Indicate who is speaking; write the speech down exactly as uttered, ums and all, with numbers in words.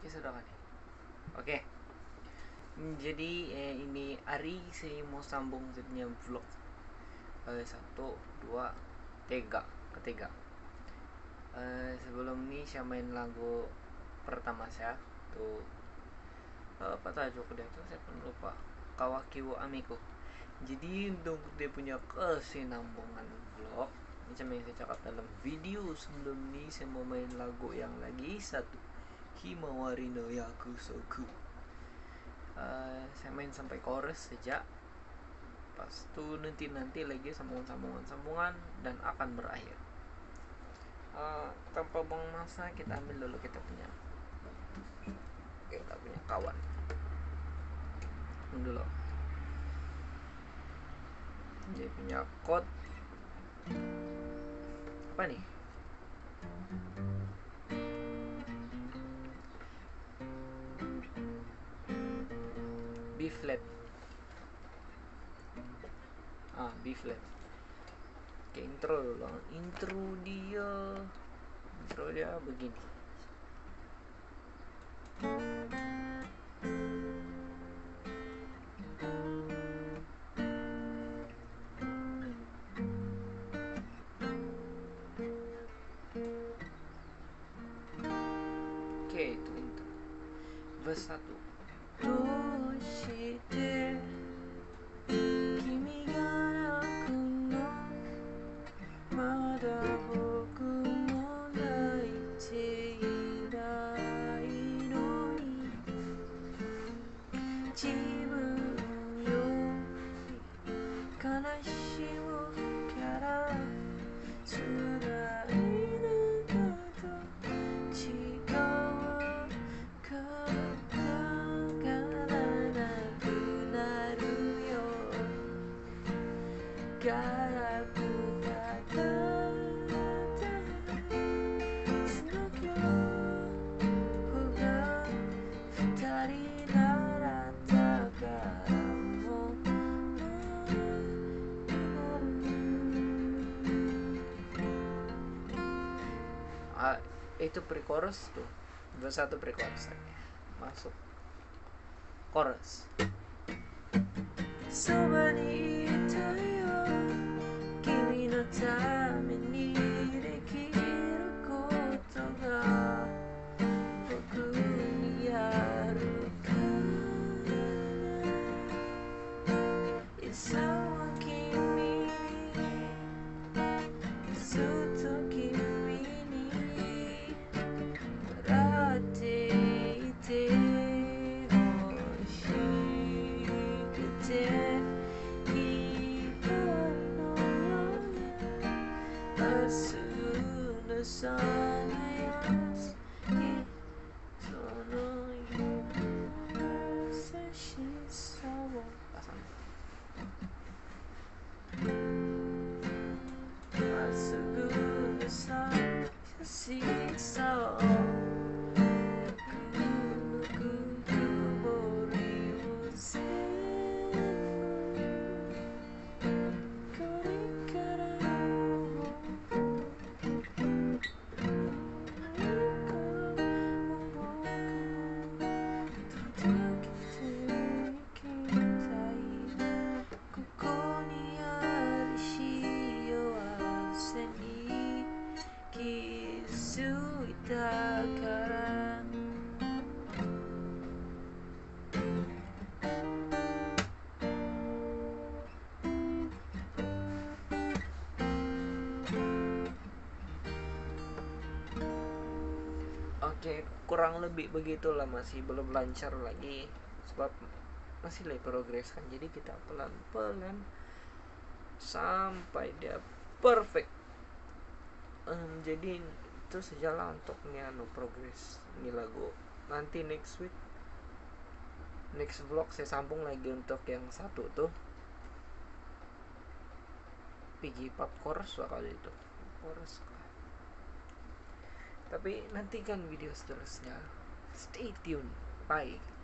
Speaker 1: Oke, sudah kan? Oke. Jadi eh, ini Ari saya mau sambung sebenarnya vlog eh, satu, dua, tiga, ketiga. Eh, sebelum ini saya main lagu pertama saya tuh eh, apa tajuk dia tuh saya pun lupa. Kawaki wo Amiko. Jadi untuk dia punya kesinambungan vlog macam yang saya cakap dalam video sebelum ini, saya mau main lagu yang lagi satu, Himawari no Yakusoku. Uh, saya main sampai chorus saja, pas itu nanti nanti lagi sambungan-sambungan sambungan dan akan berakhir. Uh, tanpa buang masa kita ambil dulu kita punya kita punya kawan dulu, dia punya code apa nih? B flat. Ah, B flat. Oke, intro dulu. Intro dia intro dia begini. Oke, itu intro. Verse satu. Doshite kimi ga naku no mada boku mo naite irai no ni jibun yori kanashimu kara tsurai naga to chigawa Ah, itu pre-chorus tuh, verse satu pre-chorus lagi. Masuk chorus. Soba ni itayo kimi no tame ni dekiru koto ga boku ni aru kana isawa kimi zuto kimi ni warate ite Sanayas Itono Yusashi Sawo Pasang Masugu Sashi Sawo Nuku Kumori Uzen Kore kara Oke, kurang lebih begitulah, masih belum lancar lagi sebab masih lagi progres kan. Jadi kita pelan-pelan sampai dia perfect. Um, jadi itu sejalan untuk nih anu progres ini lagu. Nanti next week next vlog saya sambung lagi untuk yang satu tuh Piggy Pop chorus kali itu chorus. Tapi nantikan video seterusnya. Stay tune. Bye.